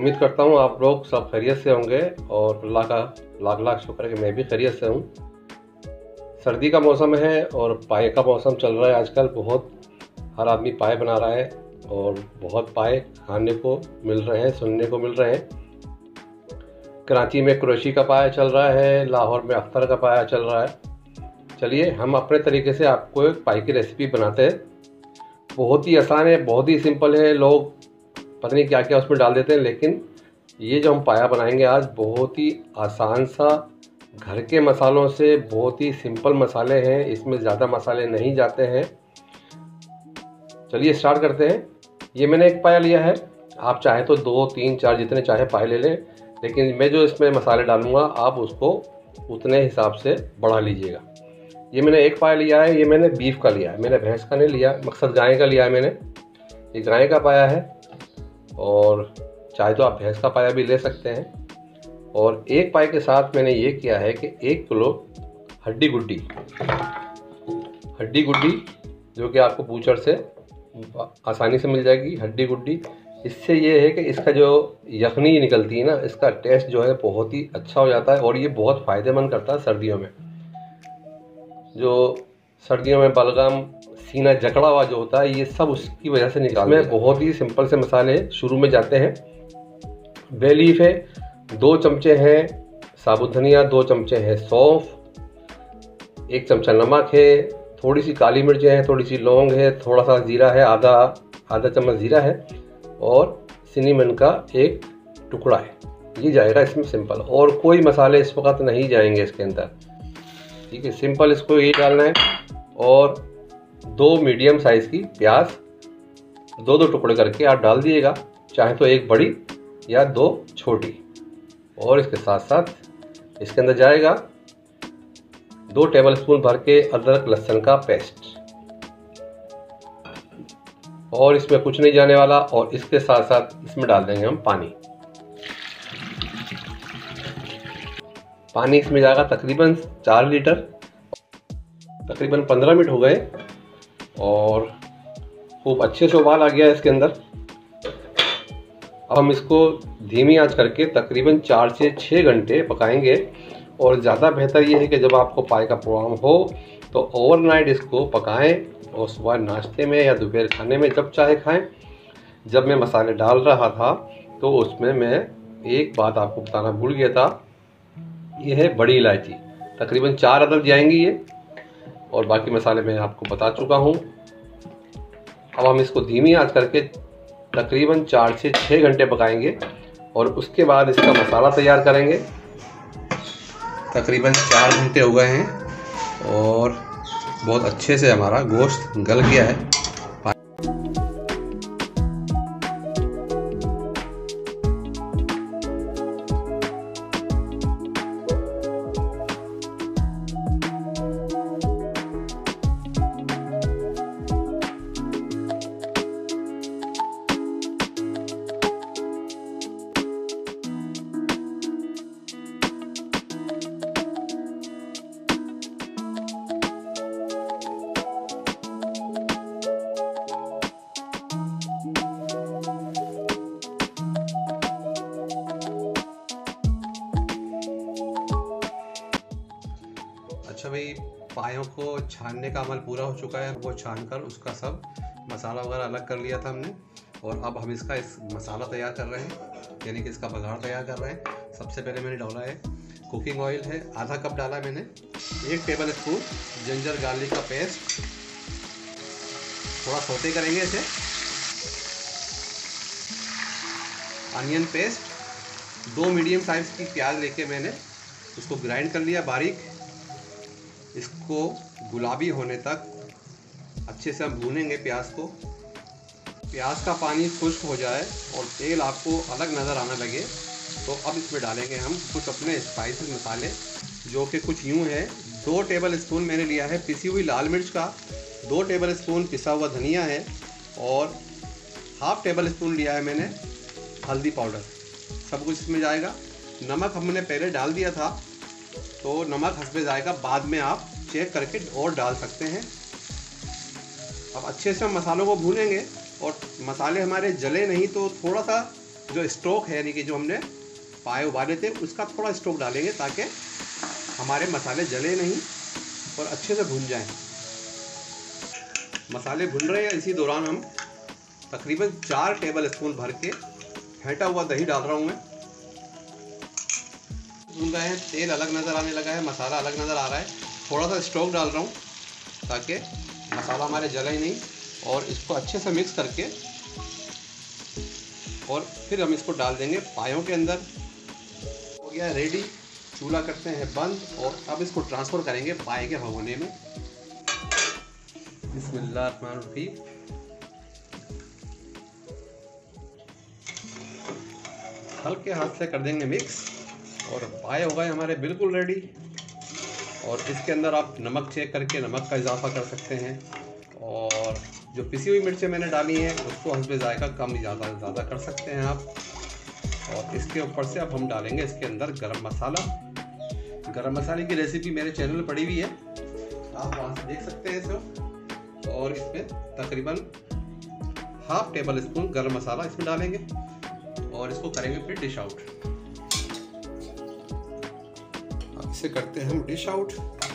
उम्मीद करता हूँ आप लोग सब खैरियत से होंगे और अल्लाह का लाख लाख शुक्र है कि मैं भी खैरियत से हूँ। सर्दी का मौसम है और पाए का मौसम चल रहा है आजकल। बहुत हर आदमी पाए बना रहा है और बहुत पाए खाने को मिल रहे हैं, सुनने को मिल रहे हैं। कराची में कुरैशी का पाया चल रहा है, लाहौर में अख्तर का पाया चल रहा है। चलिए हम अपने तरीके से आपको एक पाए की रेसिपी बनाते हैं। बहुत ही आसान है, बहुत ही सिंपल है। लोग पता नहीं क्या क्या उसमें डाल देते हैं, लेकिन ये जो हम पाया बनाएंगे आज बहुत ही आसान सा, घर के मसालों से, बहुत ही सिंपल मसाले हैं, इसमें ज़्यादा मसाले नहीं जाते हैं। चलिए स्टार्ट करते हैं। ये मैंने एक पाया लिया है, आप चाहे तो 2, 3, 4 जितने चाहे पाए ले लें, लेकिन मैं जो इसमें मसाले डालूंगा आप उसको उतने हिसाब से बढ़ा लीजिएगा। ये मैंने एक पाया लिया है, ये मैंने बीफ का लिया है, मैंने भैंस का नहीं लिया, मकसद गाय का लिया है मैंने। ये गाय का पाया है और चाहे तो आप भैंस का पाया भी ले सकते हैं। और एक पाए के साथ मैंने ये किया है कि 1 किलो हड्डी गुड्डी जो कि आपको बूचर से आसानी से मिल जाएगी। हड्डी गुड्डी इससे ये है कि इसका जो यखनी निकलती है ना, इसका टेस्ट जो है बहुत ही अच्छा हो जाता है और ये बहुत फ़ायदेमंद करता है सर्दियों में। जो सर्दियों में बलगम, सीना जकड़ा हुआ जो होता है, ये सब उसकी वजह से निकालते हैं। बहुत ही सिंपल से मसाले शुरू में जाते हैं। बे लीफ है 2 चमचे हैं, साबुत धनिया 2 चमचे हैं, सौंफ 1 चमचा नमक है, थोड़ी सी काली मिर्च है, थोड़ी सी लौंग है, थोड़ा सा जीरा है, आधा चम्मच जीरा है और सिनेमन का 1 टुकड़ा है। ये जाएगा इसमें सिंपल, और कोई मसाले इस वक्त नहीं जाएंगे इसके अंदर। ठीक है, सिंपल इसको ये डालना है। और 2 मीडियम साइज़ की प्याज 2 टुकड़े करके आप डाल दिएगा, चाहे तो 1 बड़ी या 2 छोटी। और इसके साथ साथ इसके अंदर जाएगा 2 टेबलस्पून भर के अदरक लहसुन का पेस्ट, और इसमें कुछ नहीं जाने वाला। और इसके साथ साथ इसमें डाल देंगे हम पानी। पानी इसमें जाएगा तकरीबन 4 लीटर। तकरीबन 15 मिनट हो गए और खूब अच्छे से उबाल आ गया है इसके अंदर। अब हम इसको धीमी आंच करके तकरीबन 4 से 6 घंटे पकाएंगे। और ज़्यादा बेहतर ये है कि जब आपको पाए का प्रोग्राम हो तो ओवरनाइट इसको पकाएं और सुबह नाश्ते में या दोपहर खाने में जब चाहे खाएं। जब मैं मसाले डाल रहा था तो उसमें मैं एक बात आपको बताना भूल गया था, ये है बड़ी इलायची। तकरीबन 4 अदद जाएंगी ये, और बाकी मसाले मैं आपको बता चुका हूँ। अब हम इसको धीमी आंच करके तकरीबन 4 से 6 घंटे पकाएंगे और उसके बाद इसका मसाला तैयार करेंगे। तकरीबन 4 घंटे हो गए हैं और बहुत अच्छे से हमारा गोश्त गल गया है। अच्छा भाई, पायों को छानने का अमल पूरा हो चुका है। वो छानकर उसका सब मसाला वगैरह अलग कर लिया था हमने, और अब हम इसका मसाला तैयार कर रहे हैं, यानी कि इसका बघाड़ तैयार कर रहे हैं। सबसे पहले मैंने डाला है कुकिंग ऑयल है, आधा कप डाला है मैंने। 1 टेबल स्पून जिंजर गार्लिक का पेस्ट, थोड़ा सौते करेंगे इसे। अनियन पेस्ट 2 मीडियम साइज़ की प्याज लेके मैंने उसको ग्राइंड कर लिया बारीक। इसको गुलाबी होने तक अच्छे से हम भूनेंगे प्याज को। प्याज का पानी खुश्क हो जाए और तेल आपको अलग नज़र आने लगे तो अब इसमें डालेंगे हम कुछ अपने स्पाइसी मसाले, जो कि कुछ यूँ है। 2 टेबल स्पून मैंने लिया है पिसी हुई लाल मिर्च का, 2 टेबल स्पून पिसा हुआ धनिया है, और ½ टेबल स्पून लिया है मैंने हल्दी पाउडर। सब कुछ इसमें जाएगा। नमक हमने पहले डाल दिया था तो नमक हस्बे जाएगा, बाद में आप चेक करके और डाल सकते हैं। अब अच्छे से हम मसालों को भूनेंगे और मसाले हमारे जले नहीं तो थोड़ा सा जो स्टोक है, यानी कि जो हमने पाए उबाले थे उसका थोड़ा स्टोक डालेंगे ताकि हमारे मसाले जले नहीं और अच्छे से भून जाएं। मसाले भुन रहे हैं, इसी दौरान हम तकरीबन 4 टेबल स्पून भर के फेंटा हुआ दही डाल रहा हूँ मैं। भून रहे हैं, तेल अलग नज़र आने लगा है, मसाला अलग नज़र आ रहा है। थोड़ा सा स्टोक डाल रहा हूँ ताकि मसाला हमारे जले ही नहीं, और इसको अच्छे से मिक्स करके और फिर हम इसको डाल देंगे पायों के अंदर। हो गया रेडी, चूल्हा करते हैं बंद और अब इसको ट्रांसफ़र करेंगे पाए के भगोने में। बिस्मिल्लाहिर्रहमानिर्रहीम। हल्के हाथ से कर देंगे मिक्स और पाए हो गए हमारे बिल्कुल रेडी। और इसके अंदर आप नमक चेक करके नमक का इजाफा कर सकते हैं, और जो पिसी हुई मिर्चें मैंने डाली हैं उसको हस्बे जायका कम ज़्यादा कर सकते हैं आप। और इसके ऊपर से अब हम डालेंगे इसके अंदर गरम मसाला। गरम मसाले की रेसिपी मेरे चैनल पर पड़ी हुई है, आप वहाँ से देख सकते हैं इसको। और इसमें तकरीबन ½ टेबल स्पून गरम मसाला इसमें डालेंगे और इसको करेंगे फिर डिश आउट। अब इसे करते हैं हम डिश आउट।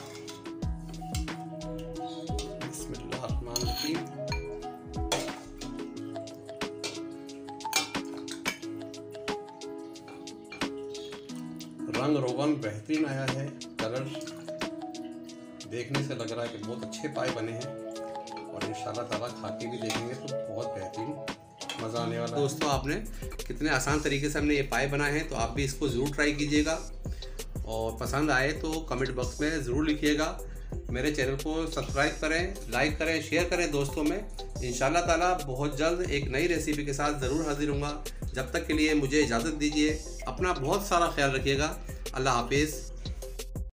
बिस्मिल्लाहिर्रहमानिर्रहीम। रंग रोगन बेहतरीन आया है, कलर देखने से लग रहा है कि बहुत अच्छे पाए बने हैं, और इंशाल्लाह ताला खा के भी देखेंगे तो बहुत बेहतरीन मज़ा आने वाला है। दोस्तों, आपने कितने आसान तरीके से हमने ये पाए बनाए हैं, तो आप भी इसको ज़रूर ट्राई कीजिएगा, और पसंद आए तो कमेंट बॉक्स में ज़रूर लिखिएगा। मेरे चैनल को सब्सक्राइब करें, लाइक करें, शेयर करें दोस्तों में। इंशाल्लाह ताला बहुत जल्द एक नई रेसिपी के साथ ज़रूर हाजिर होऊंगा। जब तक के लिए मुझे इजाज़त दीजिए, अपना बहुत सारा ख्याल रखिएगा। अल्लाह हाफिज़।